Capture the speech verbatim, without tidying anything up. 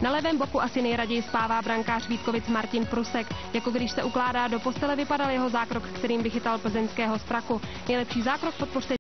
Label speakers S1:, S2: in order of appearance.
S1: Na levém boku asi nejraději spává brankář Vítkovic Martin Prusek. Jako když se ukládá do postele, vypadal jeho zákrok, kterým vychytal plzeňského z praku. Nejlepší zákrok podpořte